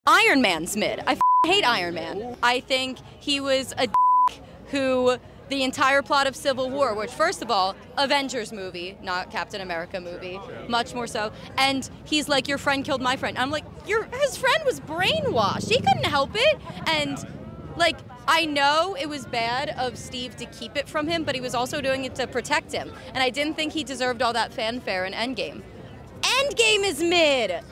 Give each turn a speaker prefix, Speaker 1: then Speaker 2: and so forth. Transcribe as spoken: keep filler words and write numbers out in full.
Speaker 1: Iron Man's mid. I f hate Iron Man. I think he was a dick who the entire plot of Civil War, which first of all, Avengers movie, not Captain America movie, much more so. And he's like, your friend killed my friend. I'm like, your his friend was brainwashed. He couldn't help it. And like, I know it was bad of Steve to keep it from him, but he was also doing it to protect him. And I didn't think he deserved all that fanfare in Endgame. Endgame is mid.